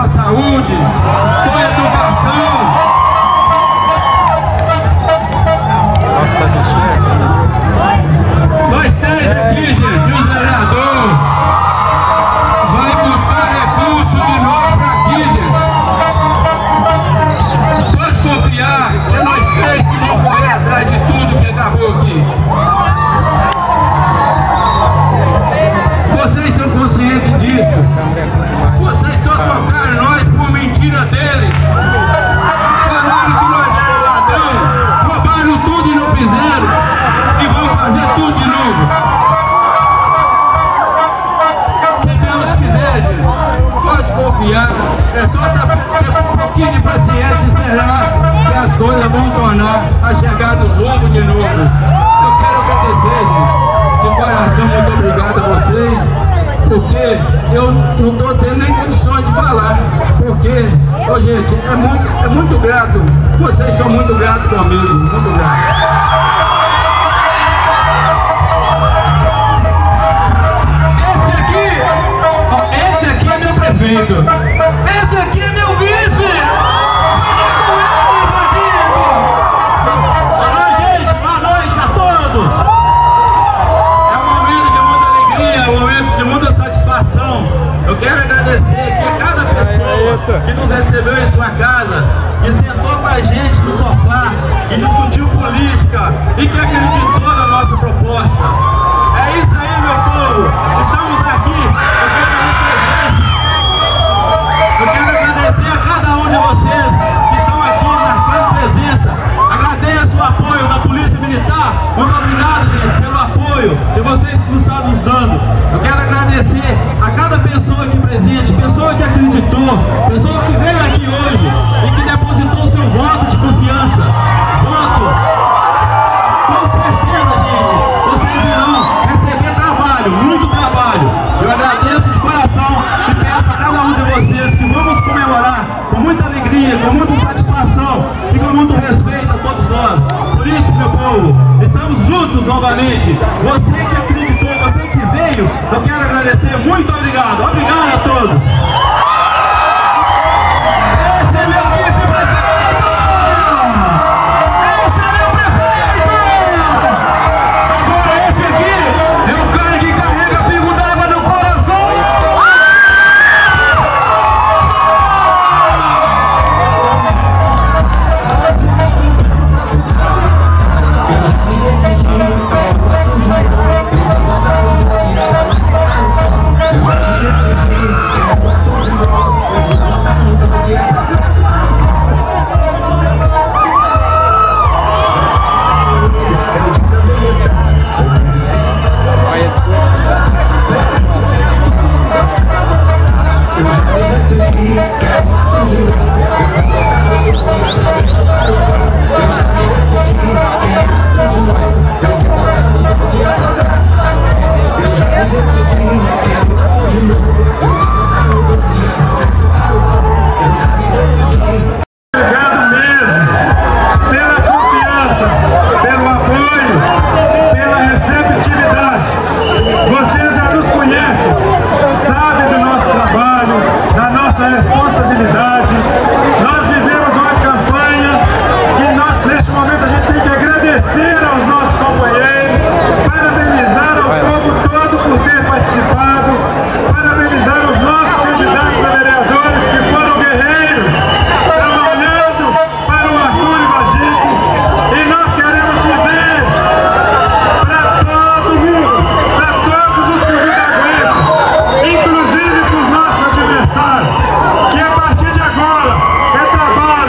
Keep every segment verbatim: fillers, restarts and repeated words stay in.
a saúde, com a educação. Nossa, nós três aqui, gente, os vereadores, vai buscar recurso de novo para aqui, gente. Pode confiar que é nós três que vamos correr atrás de tudo que acabou aqui. Vocês são conscientes disso. Vocês só trocaram nós por mentira deles. Falaram que nós éramos ladrão, roubaram tudo e não fizeram. E vão fazer tudo de novo. Se Deus quiser, gente, pode confiar. É só ter um pouquinho de paciência e esperar que as coisas vão tornar a chegar do rumo de novo. Eu quero agradecer, gente, de coração, muito obrigado a vocês, porque eu não estou tendo nem condições de falar, porque, oh, gente, é muito, é muito grato, vocês são muito gratos comigo, muito grato. Esse aqui, ó, esse aqui é meu prefeito, esse aqui é meu vice, fala com ele, Vladimir! Oi, gente, boa noite a todos! É um momento de muita satisfação. Eu quero agradecer aqui a cada pessoa que nos recebeu em sua casa, que sentou com a gente no sofá, que discutiu política e que acreditou na nossa proposta. É isso aí, meu povo. Estamos aqui. Eu quero receber. Eu quero agradecer a cada um de vocês que estão aqui marcando presença. Agradeço o apoio da Polícia Militar. Muito obrigado, gente, pelo apoio que vocês nos estão nos dando. Eu quero agradecer a cada pessoa aqui presente, pessoa que acreditou, pessoa que veio aqui hoje e que depositou seu voto de confiança. Voto. Com certeza, gente, vocês irão receber trabalho, muito trabalho. Eu agradeço de coração e peço a cada um de vocês que vamos comemorar com muita alegria, com muita satisfação e com muito respeito a todos nós. Por isso, meu povo, estamos juntos novamente. Você que acreditou, você que veio, eu quero agradecer. Muito obrigado. Obrigado a todos. Esse é meu vice-prefeito! Esse é meu prefeito! Agora esse aqui é o cara que carrega pingo d'água no coração! Que a partir de agora é trabalho.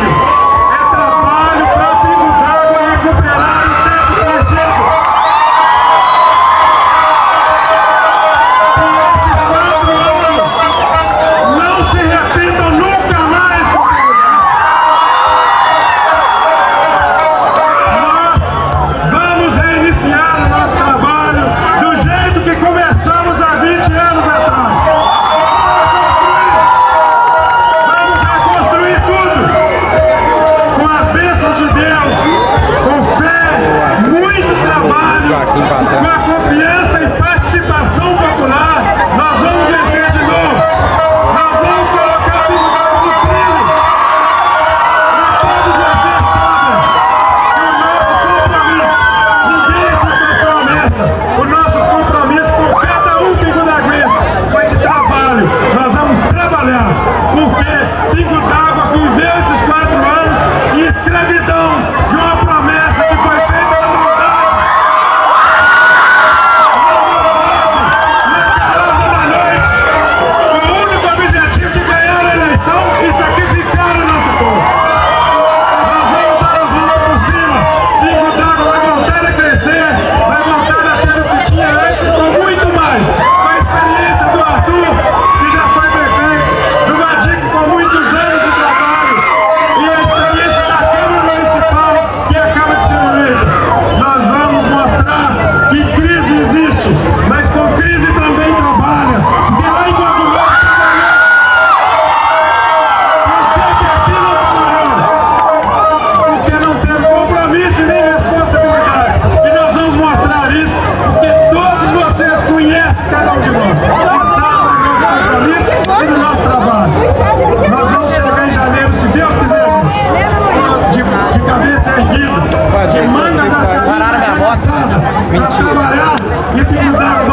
cada um de nós. E sabe do nosso compromisso e do nosso trabalho. Nós vamos chegar em janeiro, se Deus quiser, gente, de, de cabeça erguida, de mangas as cabeças arregaçadas, para trabalhar e brindar